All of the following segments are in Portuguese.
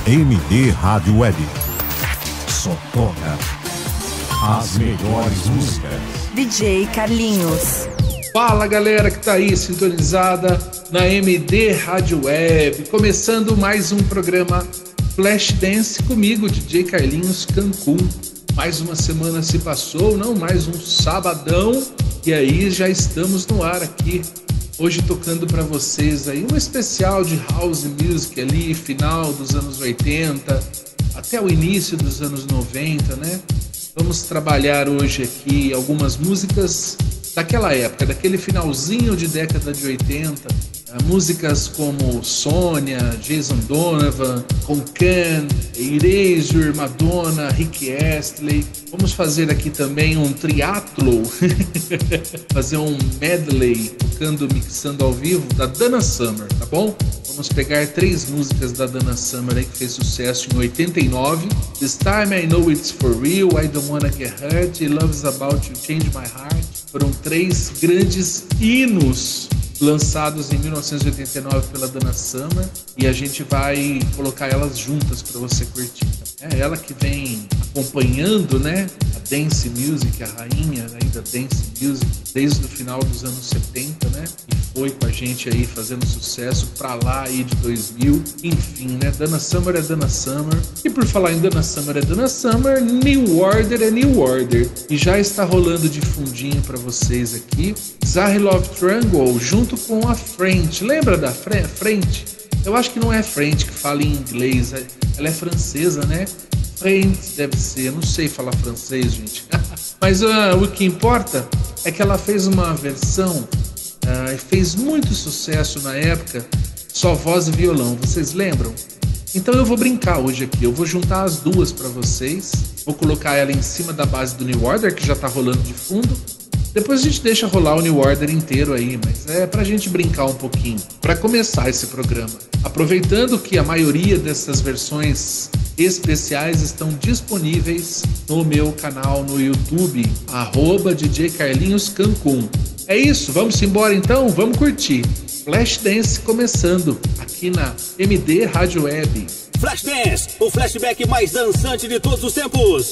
MD Rádio Web. Só toca as melhores músicas. DJ Carlinhos. Fala galera que tá aí sintonizada na MD Rádio Web, começando mais um programa Flashdance comigo, DJ Carlinhos Cancún. Mais uma semana se passou, não mais um sabadão, e aí já estamos no ar aqui. Hoje tocando para vocês aí um especial de house music ali, final dos anos 80 até o início dos anos 90, né? Vamos trabalhar hoje aqui algumas músicas daquela época, daquele finalzinho de década de 80, músicas como Sônia, Jason Donovan, Concan, Erasure, Madonna, Rick Astley. Vamos fazer aqui também um triatlo, fazer um medley, tocando, mixando ao vivo da Donna Summer, tá bom? Vamos pegar 3 músicas da Donna Summer aí, que fez sucesso em 89. This Time I Know It's For Real, I Don't Wanna Get Hurt, Love's About You, Change My Heart. Foram 3 grandes hinos lançados em 1989 pela Donna Summer, e a gente vai colocar elas juntas para você curtir. É ela que vem acompanhando, né, a dance music, a rainha aí da dance music desde o final dos anos 70, né, e foi com a gente aí fazendo sucesso pra lá aí de 2000. Enfim, né, Donna Summer é Donna Summer. E por falar em Donna Summer é Donna Summer, New Order é New Order. E já está rolando de fundinho para vocês aqui Zahir Love Triangle junto com a French. Lembra da French? Eu acho que não é French que fala em inglês, ela é francesa, né? French deve ser, não sei falar francês, gente. Mas o que importa é que ela fez uma versão e fez muito sucesso na época, só voz e violão, vocês lembram? Então eu vou brincar hoje aqui, eu vou juntar as duas para vocês, vou colocar ela em cima da base do New Order, que já tá rolando de fundo. Depois a gente deixa rolar o New Order inteiro aí, mas é pra gente brincar um pouquinho, pra começar esse programa. Aproveitando que a maioria dessas versões especiais estão disponíveis no meu canal no YouTube, @DJ Carlinhos Cancún. É isso, vamos embora então? Vamos curtir. Flashdance começando aqui na MD Rádio Web. Flashdance, o flashback mais dançante de todos os tempos.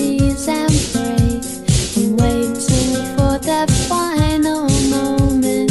That final moment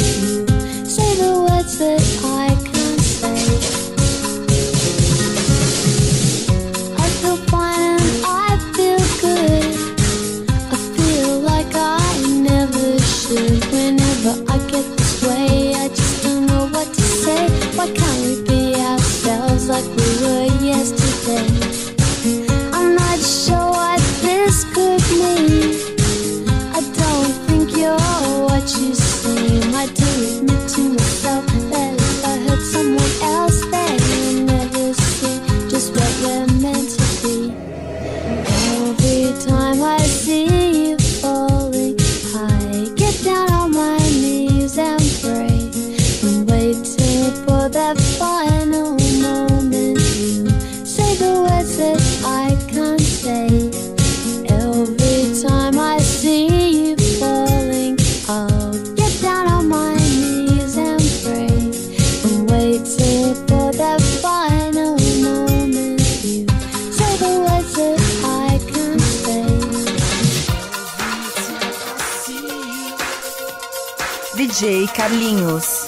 DJ Carlinhos.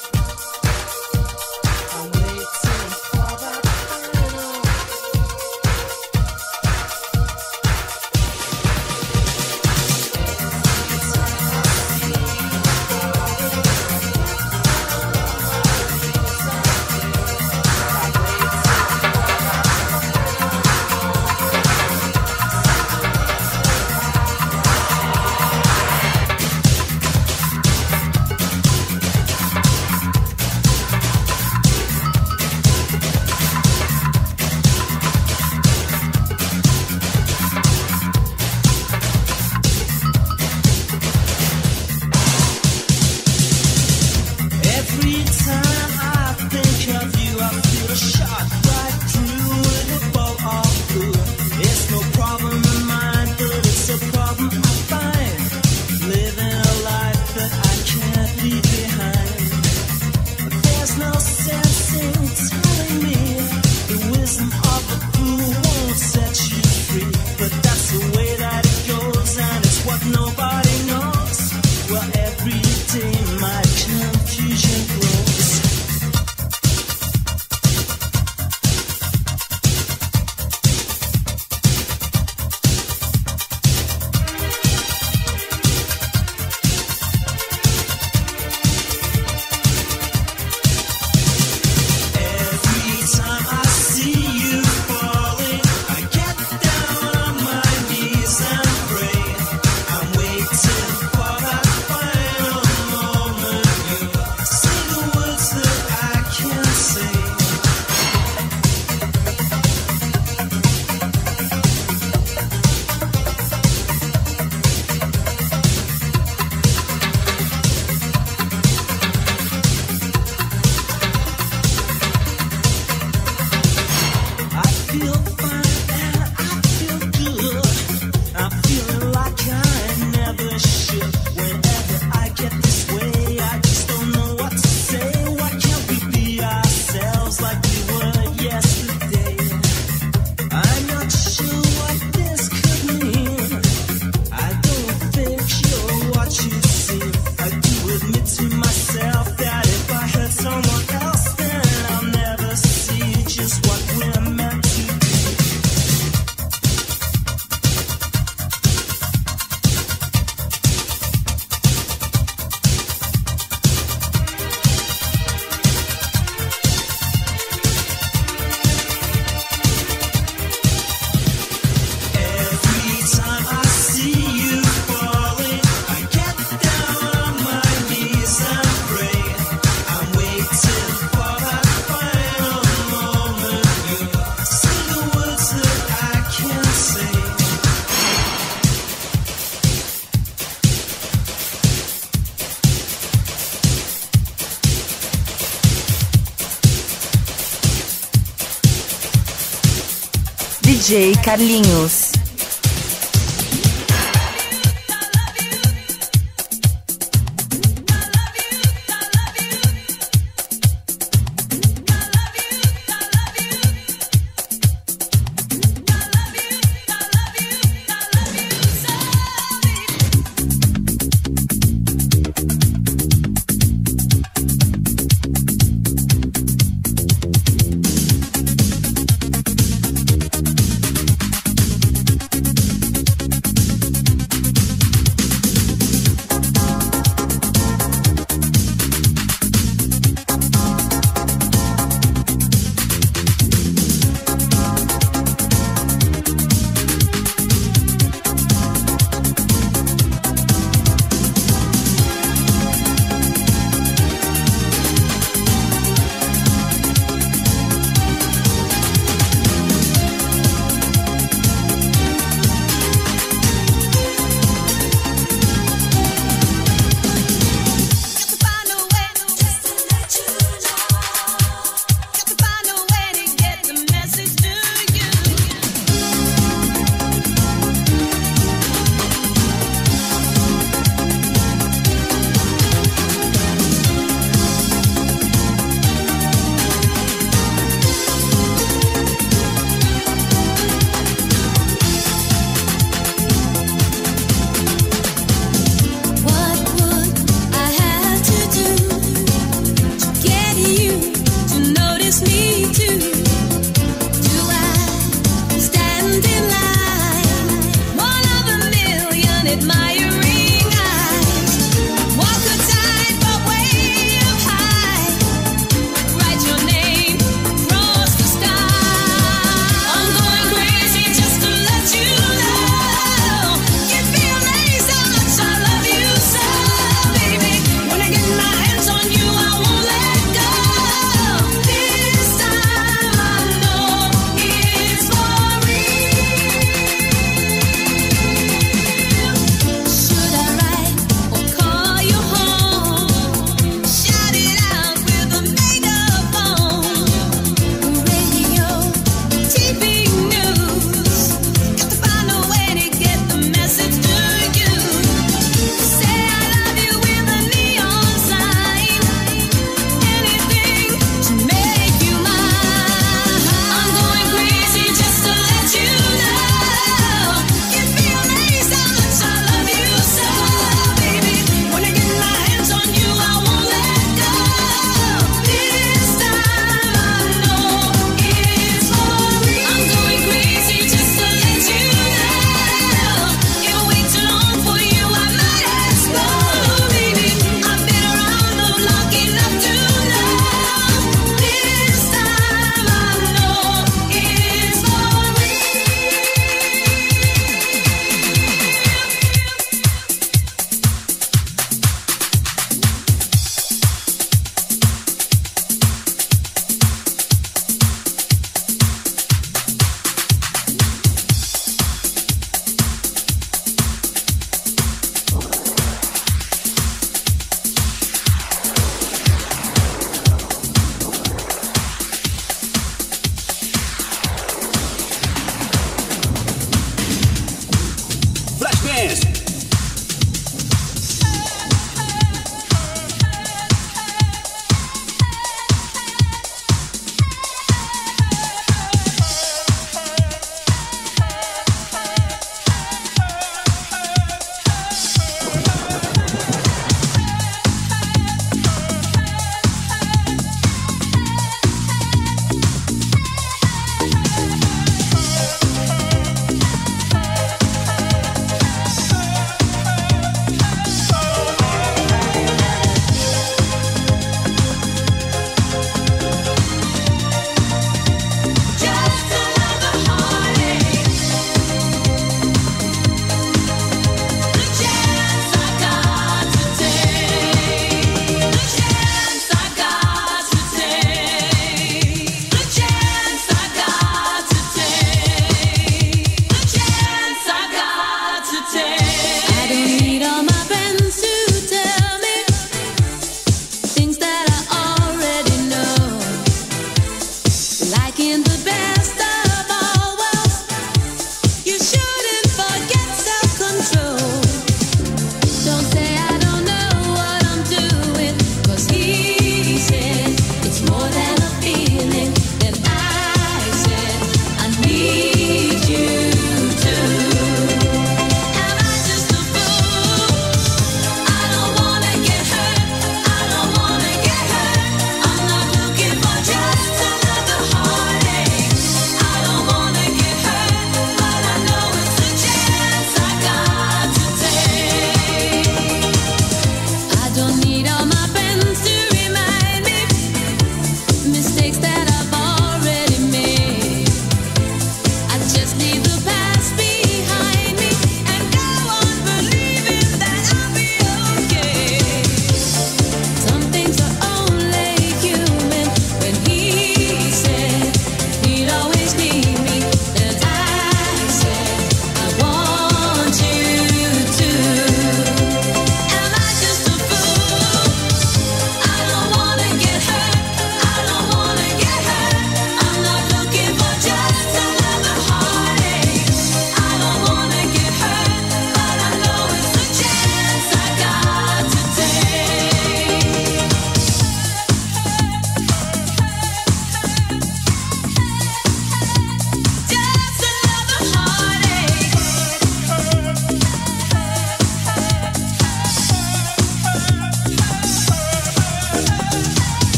DJ Carlinhos.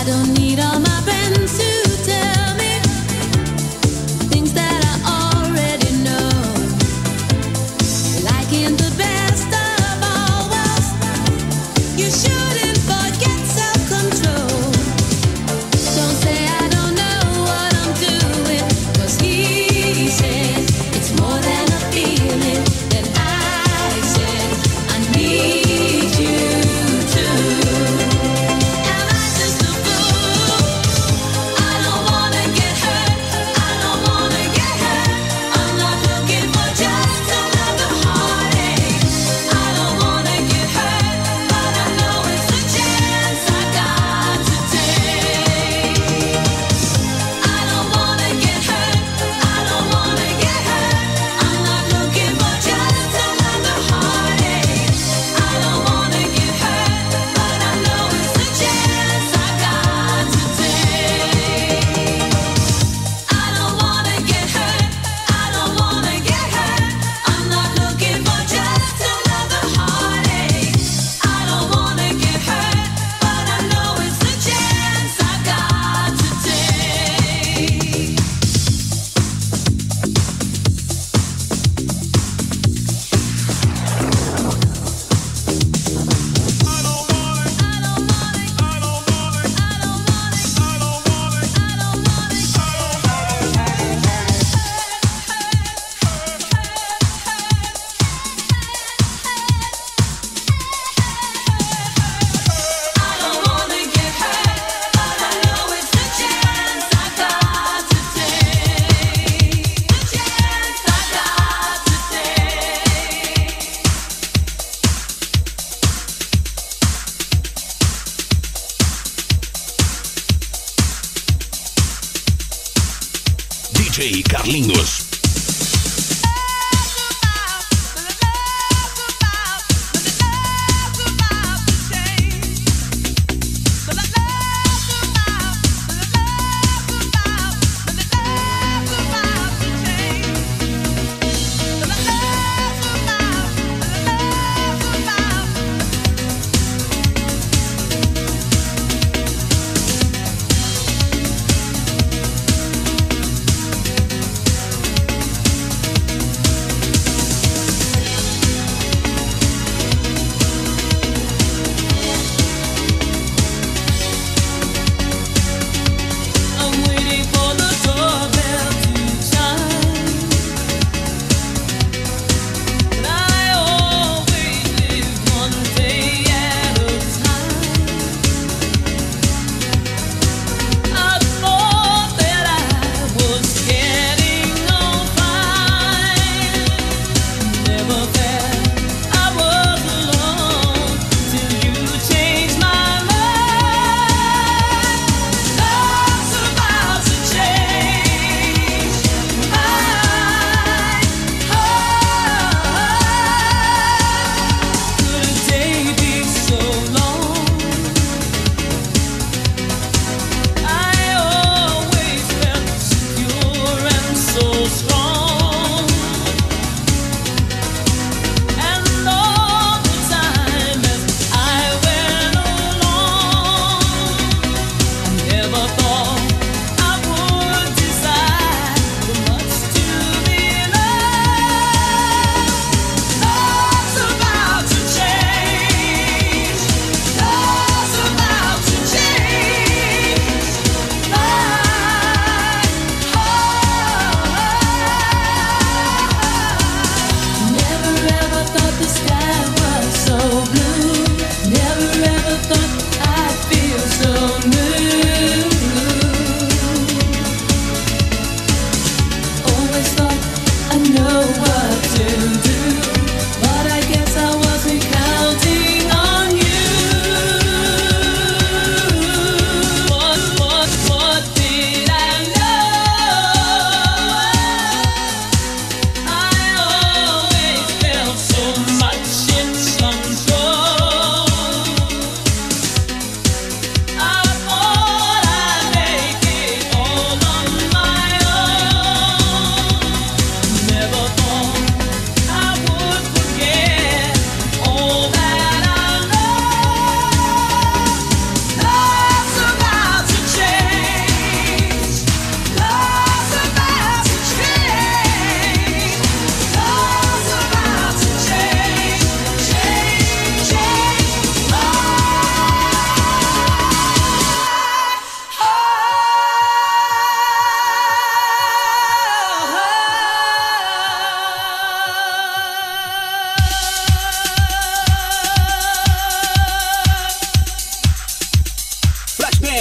DJ Carlinhos.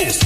Dance.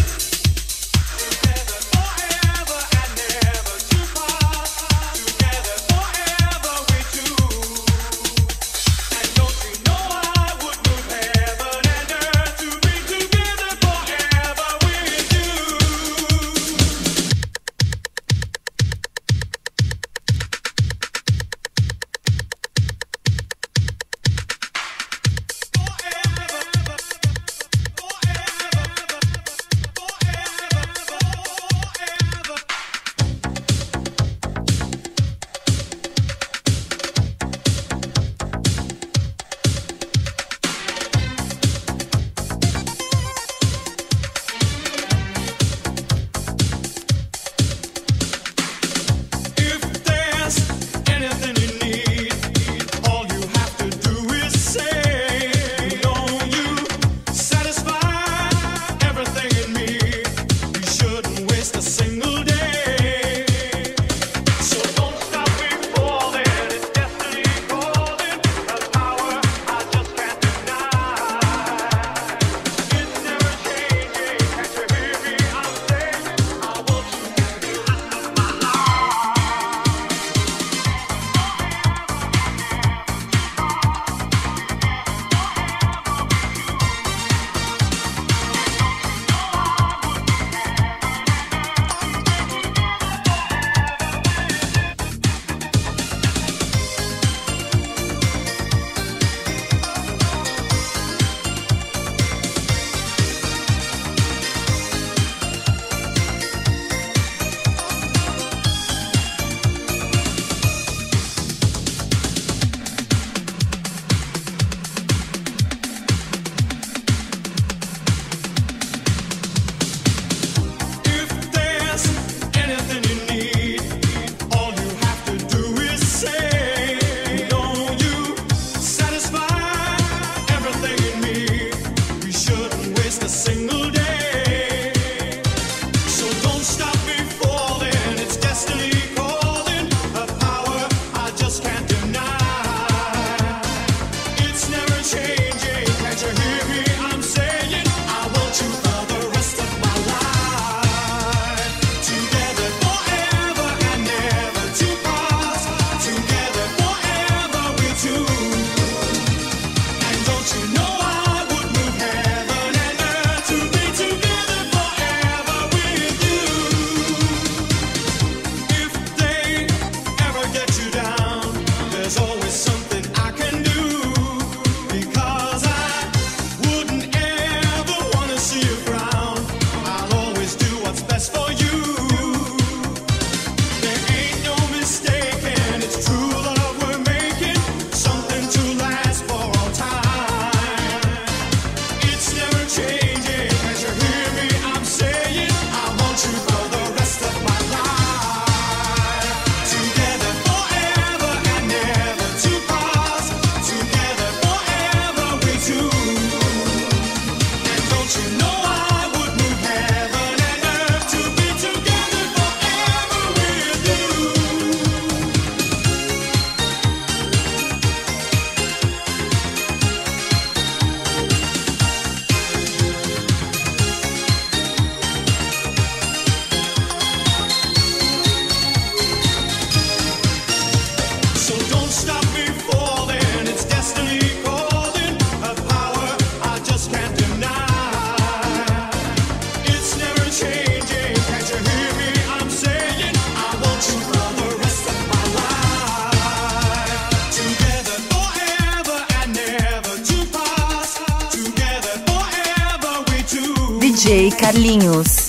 DJ Carlinhos.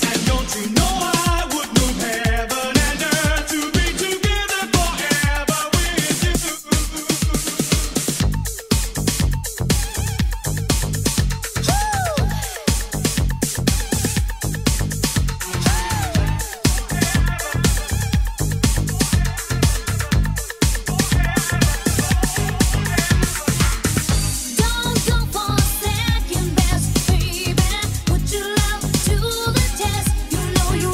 You know you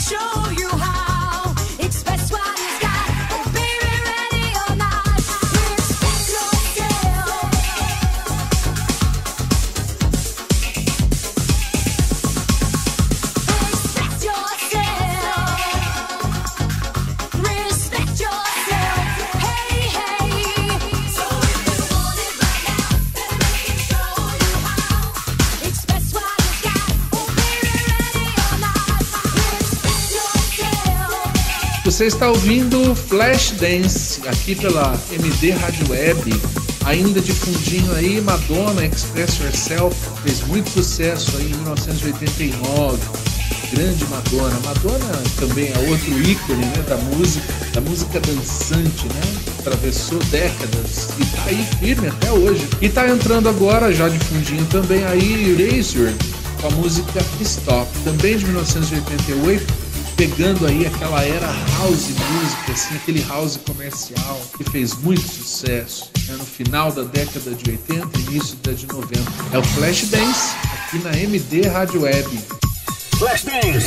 Você está ouvindo Flashdance aqui pela MD Rádio Web, ainda de fundinho aí, Madonna, Express Yourself, fez muito sucesso aí em 1989, grande Madonna. Madonna também é outro ícone, né, da música dançante, né, atravessou décadas e tá aí firme até hoje. E tá entrando agora, já de fundinho também aí, Erasure, com a música Stop, também de 1988, pegando aí aquela era house music, assim, aquele house comercial que fez muito sucesso, né, no final da década de 80 e início da de 90. É o Flashdance aqui na MD Rádio Web. Flashdance.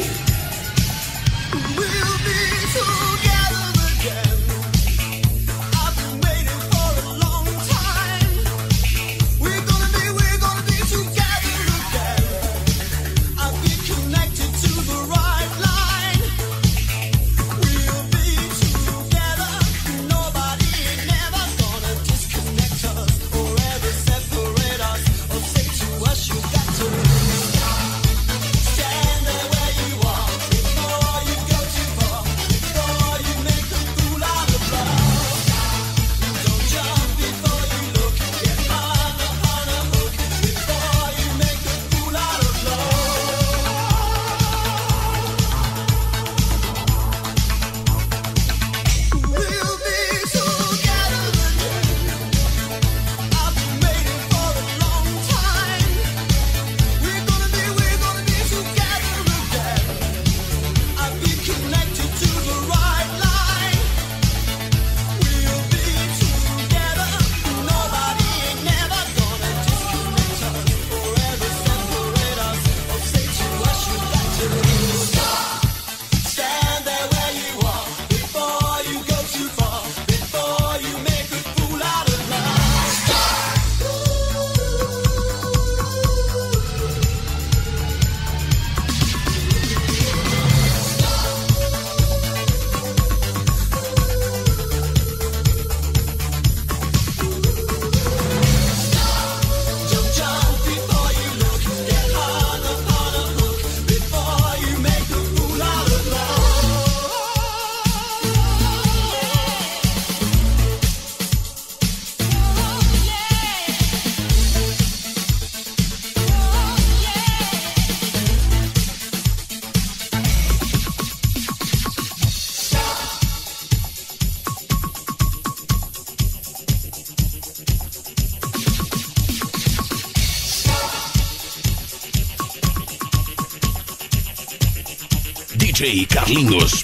DJ Carlinhos.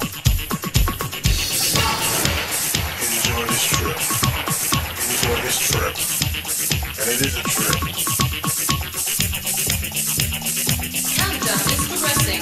Enjoy this trip. Enjoy this trip. And it is a trip. Countdown is progressing.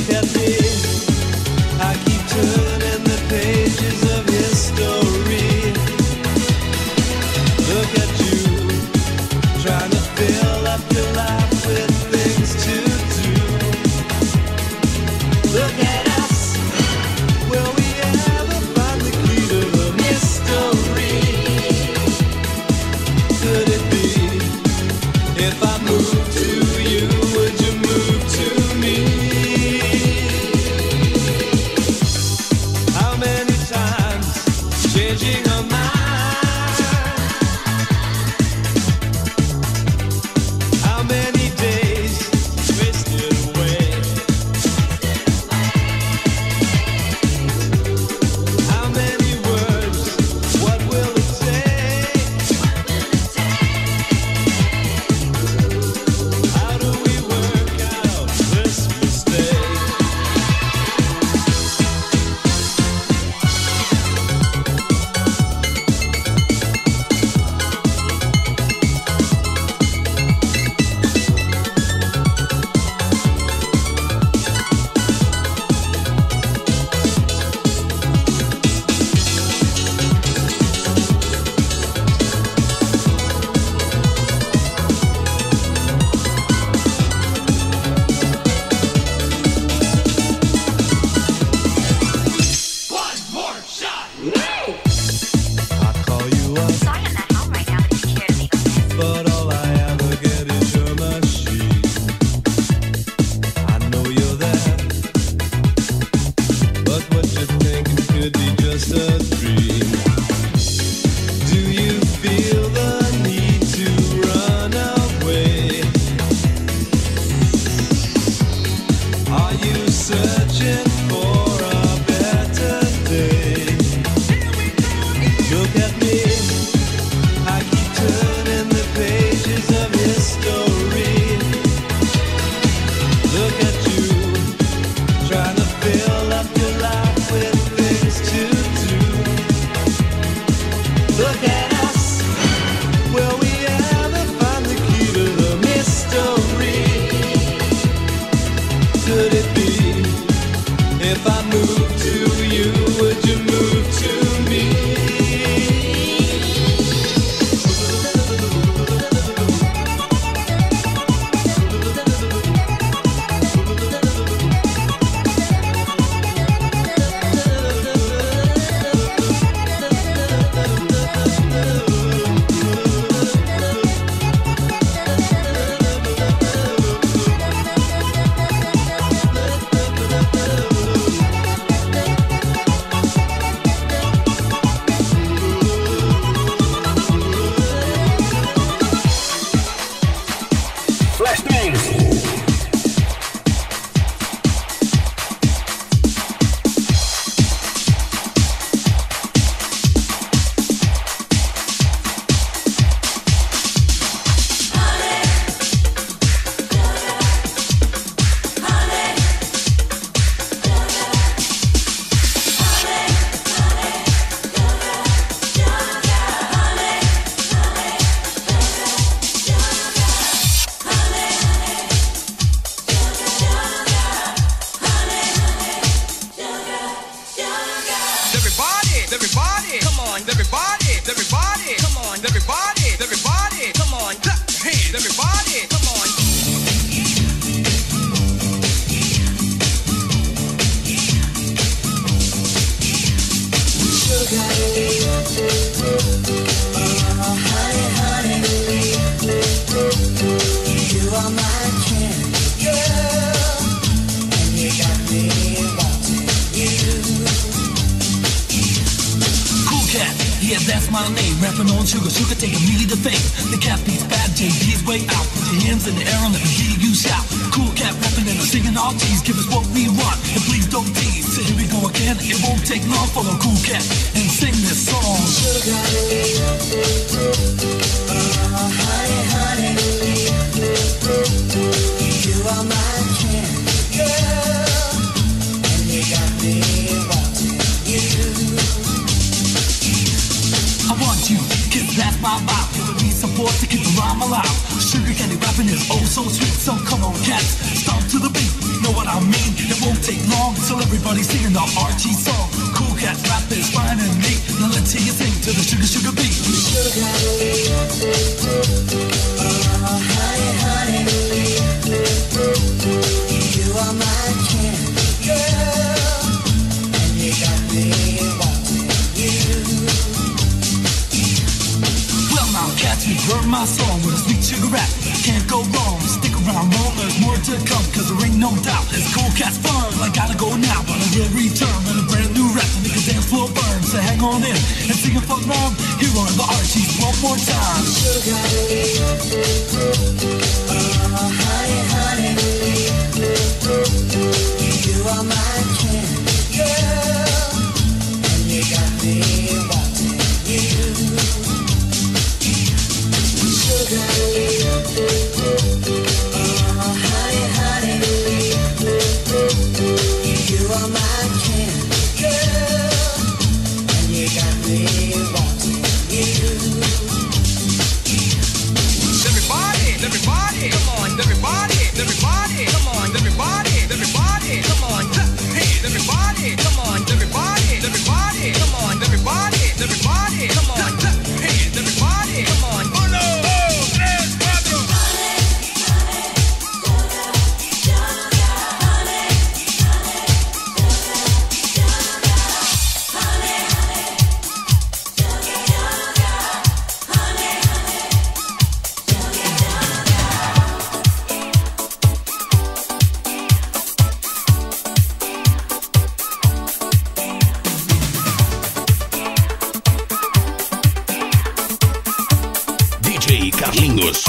Sugar candy rapping is oh so sweet, so come on cats, stomp to the beat, know what I mean? won't take long until everybody's singing the RT song. Cool cat rap is fine and neat. Now let's hear you sing to the sugar sugar beat. Honey, honey, you are my candy girl, and you got me wanting you. Well now cats, you've heard my song with a sweet sugar rap. Can't go wrong, stick around more, there's more to come. Cause there ain't no doubt, it's cool cat's fun. I gotta go now, but I will return with a brand new rap to make the dance floor burn. So hang on in and sing a fun round. Here are the Archies one more time. Sugar, honey, honey, you are my candy girl, and you got me wanting you. Sugar, honey, honey, you are my candy girl, and you got me wanting you. Everybody, everybody, come on, everybody, everybody, come on, everybody, everybody, come on, hey, everybody, come on, everybody, everybody, come on, everybody, everybody, come on, hey, everybody, come on. Uno, dos, tres, cuatro. DJ Carlinhos.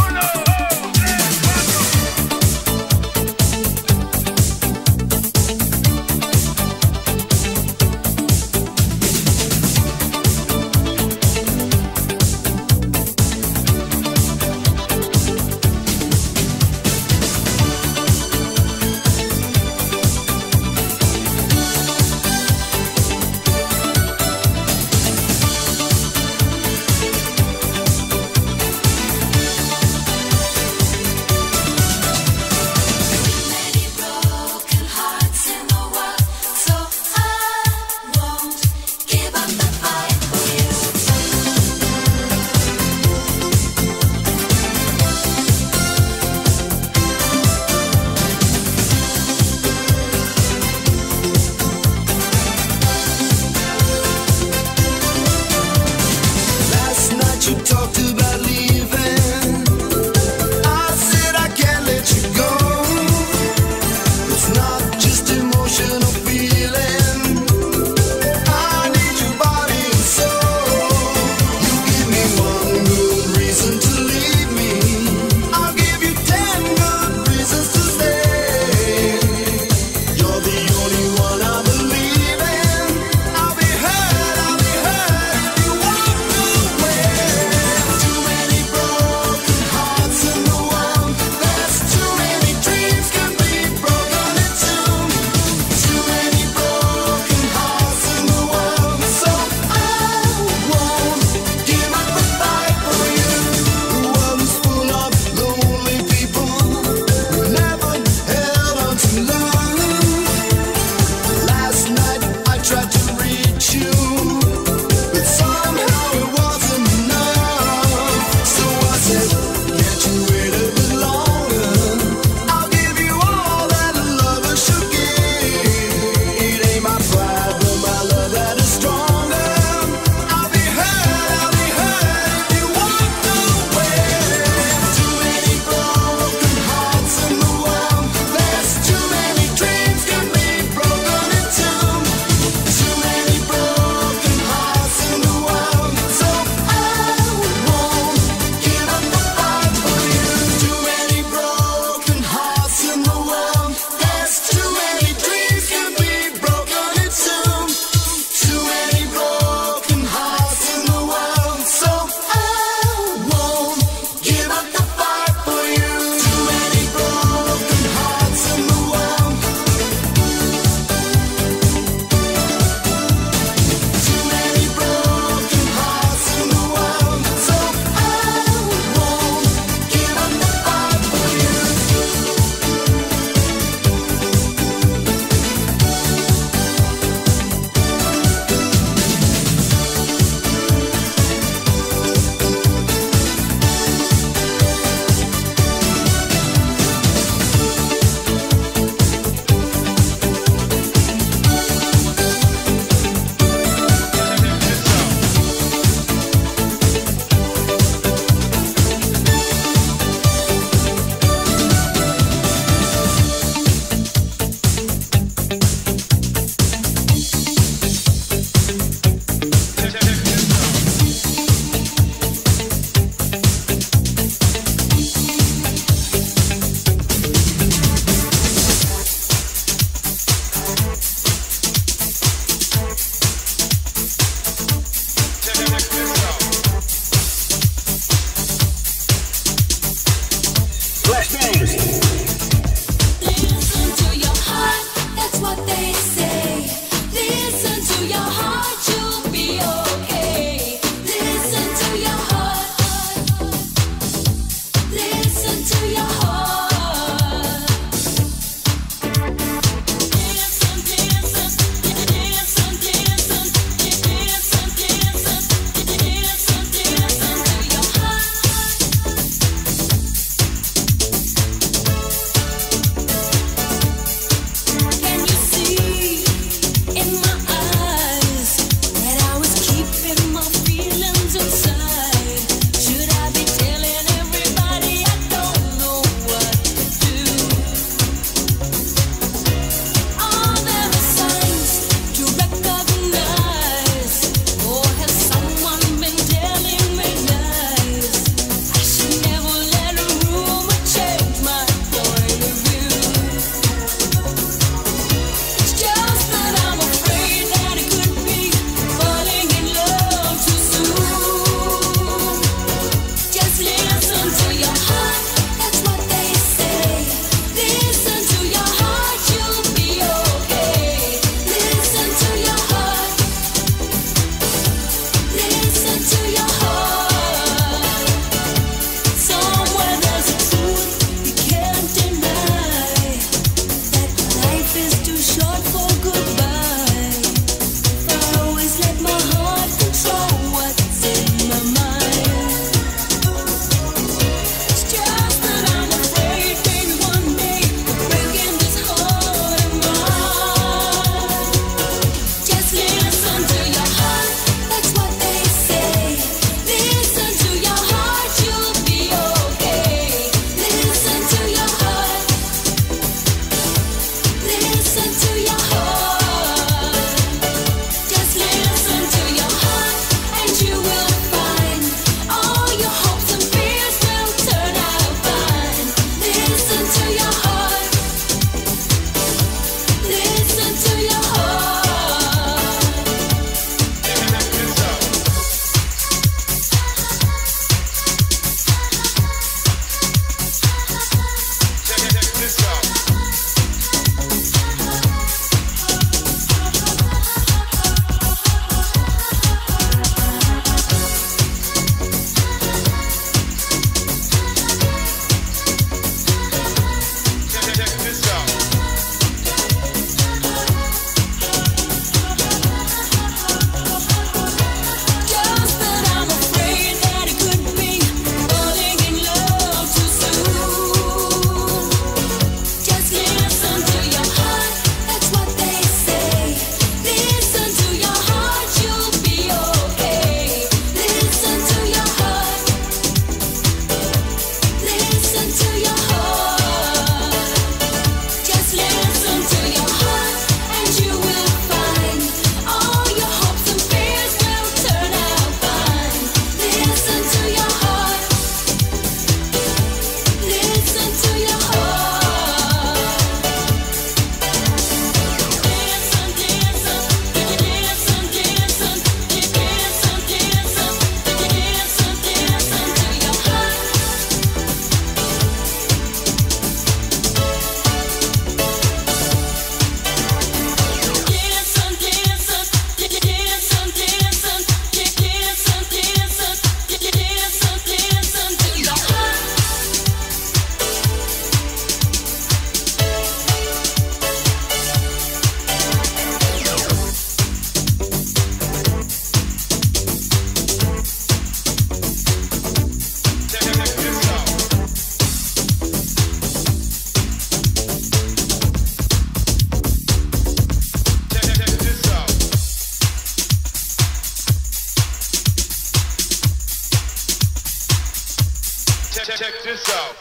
Check this out.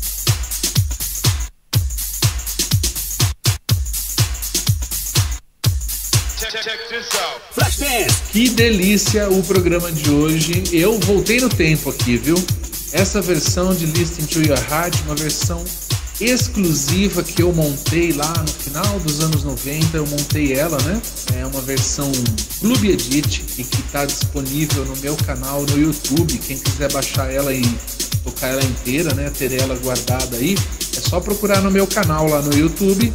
Check this out. Flashdance. Que delícia o programa de hoje. Eu voltei no tempo aqui, viu? Essa versão de Listen to Your Heart, uma versão exclusiva que eu montei lá no final dos anos 90, eu montei ela, né? É uma versão Club Edit e que está disponível no meu canal no YouTube. Quem quiser baixar ela e tocar ela inteira, né? Ter ela guardada aí, é só procurar no meu canal lá no YouTube,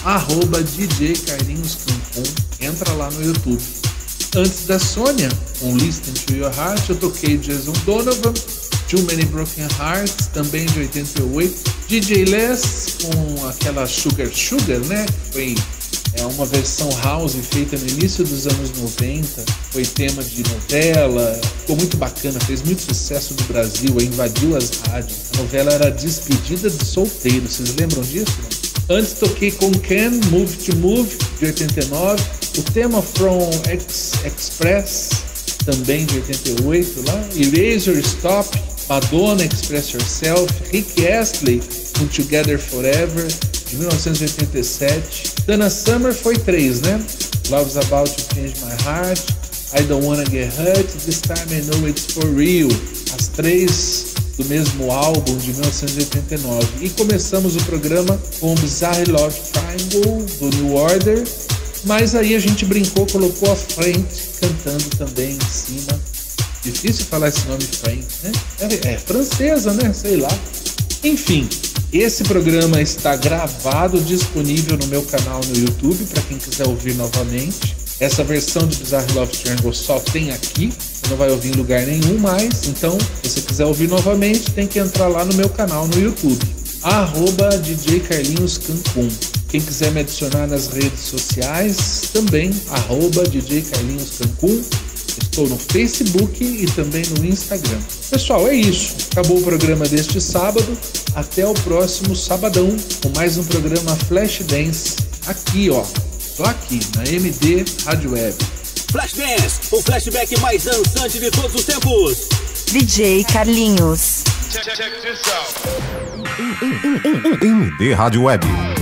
@DJ Carlinhos Cancún. Entra lá no YouTube. Antes da Sônia, com Listen to Your Heart, eu toquei Jason Donovan, Too Many Broken Hearts, também de 88. DJ Les com aquela Sugar Sugar, né? Que foi uma versão house feita no início dos anos 90. Foi tema de novela, ficou muito bacana, fez muito sucesso no Brasil, invadiu as rádios. A novela era Despedida de Solteiro, vocês lembram disso? Não? Antes toquei com Ken, Move to Move, de 89. O tema From Express, também de 88 lá. Erasure Stop, Madonna, Express Yourself. Rick Astley com Together Forever, de 1987. Dana Summer foi 3, né? Love's About to Change My Heart, I Don't Wanna Get Hurt, This Time I Know It's For Real. As 3 do mesmo álbum de 1989. E começamos o programa com Bizarre Love Triangle, do New Order. Mas aí a gente brincou, colocou a Frank cantando também em cima. Difícil falar esse nome Frank, né? É francesa, né? Sei lá. Enfim, esse programa está gravado, disponível no meu canal no YouTube, para quem quiser ouvir novamente. Essa versão de Bizarre Love Triangle só tem aqui, não vai ouvir em lugar nenhum mais. Então, se você quiser ouvir novamente, tem que entrar lá no meu canal no YouTube, @DJ Carlinhos Cancún. Quem quiser me adicionar nas redes sociais, também, @DJ Carlinhos Cancún. Estou no Facebook e também no Instagram. Pessoal, é isso. Acabou o programa deste sábado. Até o próximo sabadão com mais um programa Flashdance. Aqui, ó. Só aqui, na MD Rádio Web. Flashdance, o flashback mais dançante de todos os tempos. DJ Carlinhos. Check this out. MD Rádio Web.